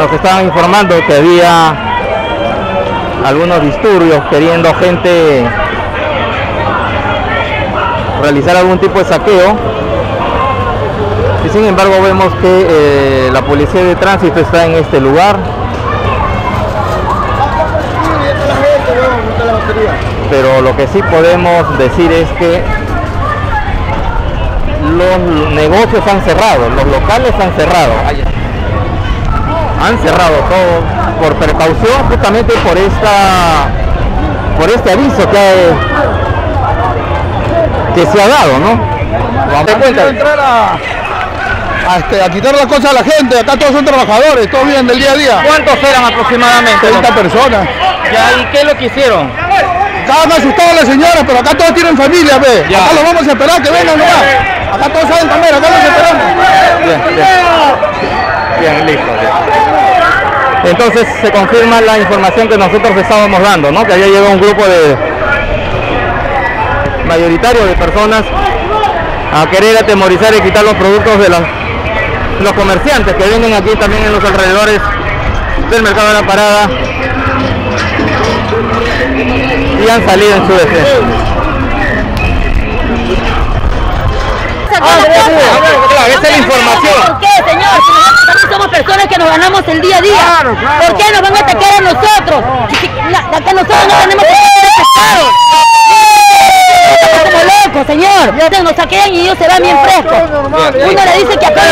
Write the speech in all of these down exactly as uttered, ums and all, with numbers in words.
nos estaban informando que había algunos disturbios queriendo gente realizar algún tipo de saqueo, y sin embargo vemos que eh, la policía de tránsito está en este lugar. Pero lo que sí podemos decir es que los negocios han cerrado, los locales han cerrado, han cerrado todo por precaución, justamente por esta, por este aviso que, que se ha dado, ¿no? Vamos a entrar a, a, este, a quitar las cosas a la gente. Acá todos son trabajadores, todos viven del día a día. ¿Cuántos eran aproximadamente? treinta personas. Ya, ¿y qué es lo que hicieron? Estaban asustados las señoras, pero acá todos tienen familia, ve. Ya. Acá los vamos a esperar que vengan nomás. Acá todos saben comer, acá los esperamos. Bien, bien. Bien, listo. Bien. Entonces se confirma la información que nosotros estábamos dando, ¿no? Que había llegado un grupo de mayoritario de personas a querer atemorizar y quitar los productos de los, los comerciantes que venden aquí también en los alrededores del mercado de la Parada, y han salido en su defensa. Ah, claro, esa es la información. ¿Por qué, señor? Si nosotros también somos personas que nos ganamos el día a día. Claro, claro. ¿Por qué nos van a atacar a nosotros? Acá nosotros no tenemos que ser pescados. Como locos, señor. Ustedes nos saquean y ellos se van bien frescos. Uno le dice que acá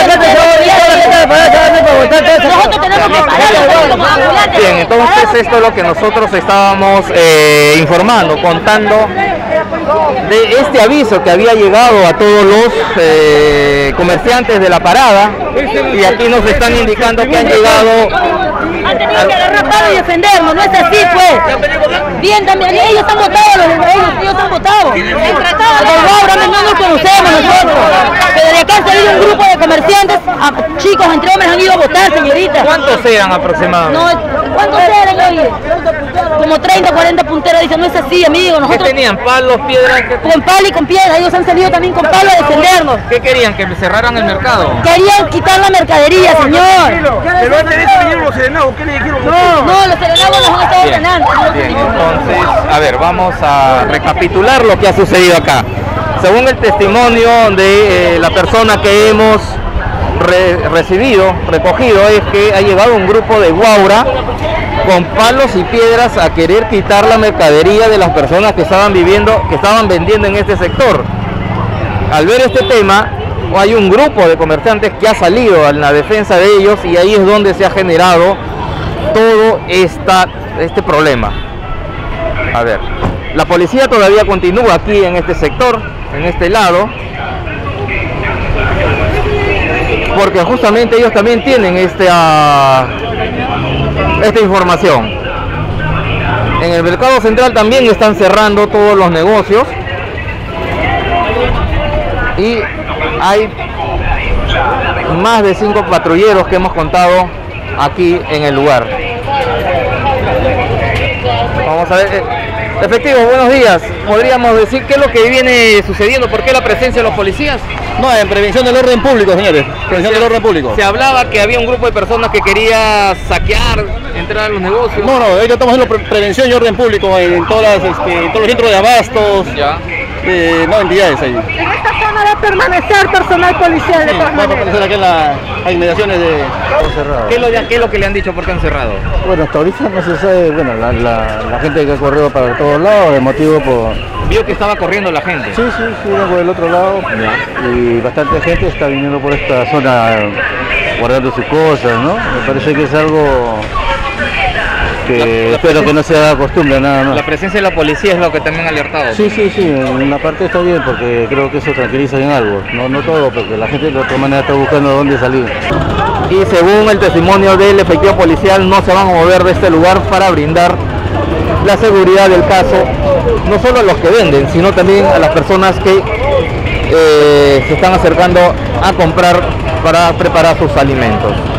nosotros tenemos que parar como ambulantes. Bien, entonces esto es lo que nosotros estábamos eh, informando, contando de este aviso que había llegado a todos los eh, comerciantes de la parada, y aquí nos están indicando que han llegado. Han tenido que agarrar palo y defendernos, no es así, pues. Bien, también ellos están votados, los ellos, ellos están votados. Ahora no nos conocemos nosotros. Pero de acá han salido un grupo de comerciantes, a, chicos, entre hombres han ido a votar, señorita. ¿Cuántos eran aproximadamente? No, ¿cuántos eran, oye? Como treinta, cuarenta punteros, dicen, no es así, amigo. Nosotros, ¿Qué tenían? ¿Palos, piedras? ¿Qué... Con palo y con piedra, ellos han salido también con palo a defendernos. ¿Qué querían? ¿Que cerraran el mercado? Querían quitar la mercadería, señor. Pero antes de eso vinieron los serenados, ¿qué le dijeron? No, no, los serenados nos han estado Bien, ordenando. bien, entonces, a ver, vamos a recapitular lo que ha sucedido acá. Según el testimonio de eh, la persona que hemos re recibido, recogido, es que ha llegado un grupo de guaura con palos y piedras a querer quitar la mercadería de las personas que estaban viviendo, que estaban vendiendo en este sector. Al ver este tema, hay un grupo de comerciantes que ha salido a la defensa de ellos, y ahí es donde se ha generado todo esta, este problema. A ver, la policía todavía continúa aquí en este sector, en este lado, porque justamente ellos también tienen esta, esta información. En el mercado central también están cerrando todos los negocios, y hay más de cinco patrulleros que hemos contado aquí en el lugar. Vamos a ver. Efectivo, buenos días. ¿Podríamos decir qué es lo que viene sucediendo? ¿Por qué la presencia de los policías? No, en prevención del orden público, señores. Prevención del orden público. Se hablaba que había un grupo de personas que quería saquear, entrar a los negocios. No, no, ellos estamos haciendo pre prevención y orden público en, todas, este, en todos los centros de abastos, ya. Eh, no, entidades ahí. En esta zona va a permanecer personal policial de Sí, todas va a maneras. permanecer aquí en las inmediaciones de... ¿Qué es, lo, ¿Qué es lo que le han dicho? ¿Por qué han cerrado? Bueno, hasta ahorita no se sabe, bueno, la, la, la gente que ha corrido para todos lados, el motivo por... Vio que estaba corriendo la gente. Sí, sí, sí, por el otro lado, y bastante gente está viniendo por esta zona guardando sus cosas, ¿no? Me parece que es algo que La- la espero que no se haga costumbre, nada más. La presencia de la policía es lo que también ha alertado. Sí, sí, sí, en una parte está bien porque creo que eso tranquiliza en algo, no, no todo, porque la gente de otra manera está buscando dónde salir. Y según el testimonio del efectivo policial, no se van a mover de este lugar para brindar la seguridad del caso, no solo a los que venden, sino también a las personas que eh, se están acercando a comprar para preparar sus alimentos.